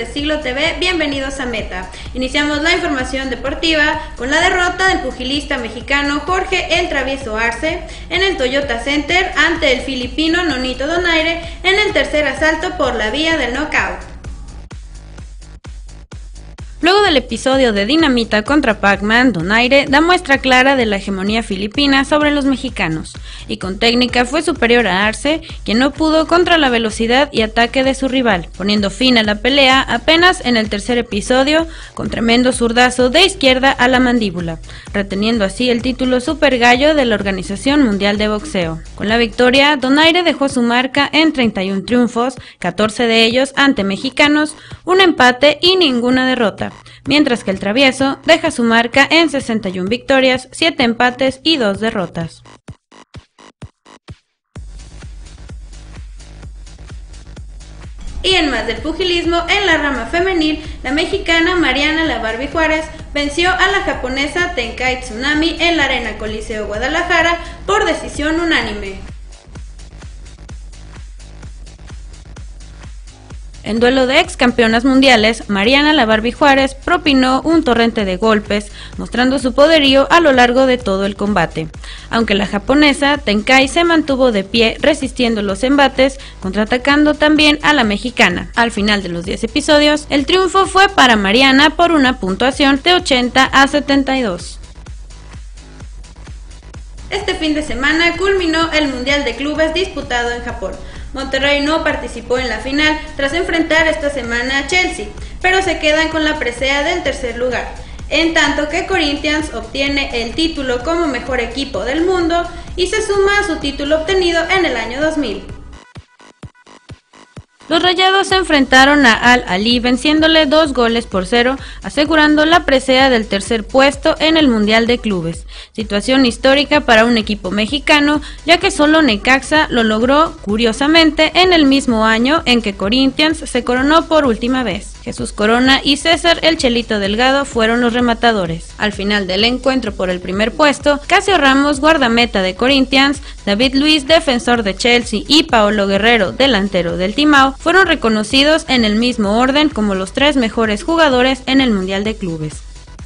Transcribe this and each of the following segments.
Siglo TV, bienvenidos a Meta. Iniciamos la información deportiva con la derrota del pugilista mexicano Jorge El Travieso Arce en el Toyota Center ante el filipino Nonito Donaire en el tercer asalto por la vía del knockout. Luego del episodio de Dinamita contra Pac-Man, Donaire da muestra clara de la hegemonía filipina sobre los mexicanos, y con técnica fue superior a Arce, quien no pudo contra la velocidad y ataque de su rival, poniendo fin a la pelea apenas en el tercer episodio con tremendo zurdazo de izquierda a la mandíbula, reteniendo así el título Super Gallo de la Organización Mundial de Boxeo. Con la victoria, Donaire dejó su marca en 31 triunfos, 14 de ellos ante mexicanos, un empate y ninguna derrota, mientras que el Travieso deja su marca en 61 victorias, 7 empates y 2 derrotas. Y en más del pugilismo, en la rama femenil, la mexicana Mariana La Barbie Juárez venció a la japonesa Tenkai Tsunami en la Arena Coliseo Guadalajara por decisión unánime. En duelo de ex campeonas mundiales, Mariana La Barbie Juárez propinó un torrente de golpes, mostrando su poderío a lo largo de todo el combate, aunque la japonesa Tenkai se mantuvo de pie resistiendo los embates, contraatacando también a la mexicana. Al final de los 10 episodios, el triunfo fue para Mariana por una puntuación de 80 a 72. Este fin de semana culminó el Mundial de Clubes disputado en Japón. Monterrey no participó en la final tras enfrentar esta semana a Chelsea, pero se quedan con la presea del tercer lugar, en tanto que Corinthians obtiene el título como mejor equipo del mundo y se suma a su título obtenido en el año 2000. Los Rayados se enfrentaron a Al-Ahly venciéndole 2-0, asegurando la presea del tercer puesto en el Mundial de Clubes. Situación histórica para un equipo mexicano, ya que solo Necaxa lo logró, curiosamente, en el mismo año en que Corinthians se coronó por última vez. Jesús Corona y César El Chelito Delgado fueron los rematadores. Al final del encuentro por el primer puesto, Casio Ramos, guardameta de Corinthians, David Luiz, defensor de Chelsea, y Paolo Guerrero, delantero del Timao, fueron reconocidos en el mismo orden como los 3 mejores jugadores en el Mundial de Clubes.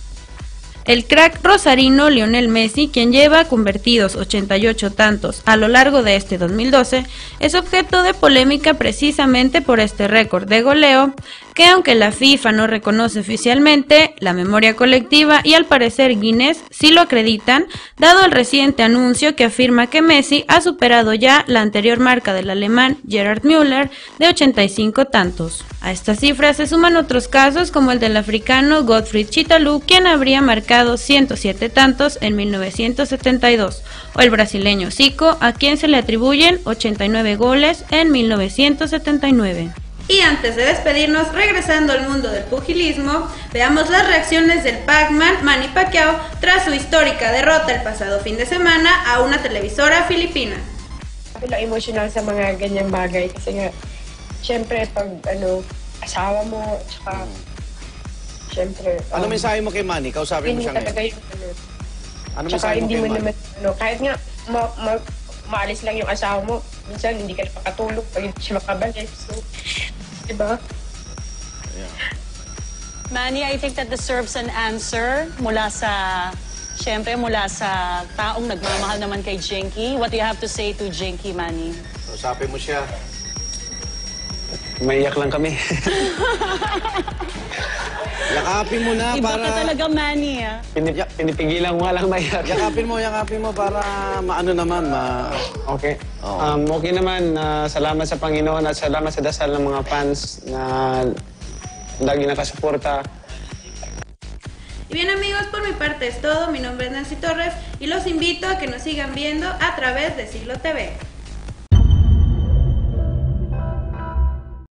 El crack rosarino Lionel Messi, quien lleva convertidos 88 tantos a lo largo de este 2012, es objeto de polémica precisamente por este récord de goleo, que aunque la FIFA no reconoce oficialmente, la memoria colectiva y al parecer Guinness sí lo acreditan, dado el reciente anuncio que afirma que Messi ha superado ya la anterior marca del alemán Gerhard Müller de 85 tantos. A esta cifra se suman otros casos como el del africano Gottfried Chitalu, quien habría marcado 107 tantos en 1972, o el brasileño Zico, a quien se le atribuyen 89 goles en 1979. Y antes de despedirnos, regresando al mundo del pugilismo, veamos las reacciones del Pac-Man Manny Pacquiao tras su histórica derrota el pasado fin de semana a una televisora filipina. Emotional sa mga ganyang bagay kasi nga syempre pag asawa mo tsaka syempre ano mensahe mo kay Manny? Kausapin mo siya ngayon. Ano mensahe mo kay Manny? Kahit nga maalis lang yung asawa mo, minsan hindi ka napakatulog pag hindi siya makabalik. So, diba? Yeah. Manny, I think that deserves an answer mula sa taong nagmamahal naman kay Jinky. What do you have to say to Jinky, Manny? Kausapin mo siya. Maiyak lang kami. Yakapin mo na Iba para... ka talaga, Manny, ah. Pinipigilan ko nga lang maiyak. Yakapin mo para maano naman, Okay. Oh. Okay naman. Salamat sa Panginoon at salamat sa dasal ng mga fans na lagi nakasuporta. Y bien amigos, por mi parte es todo. Mi nombre es Nancy Torres y los invito a que nos sigan viendo a través de Siglo TV.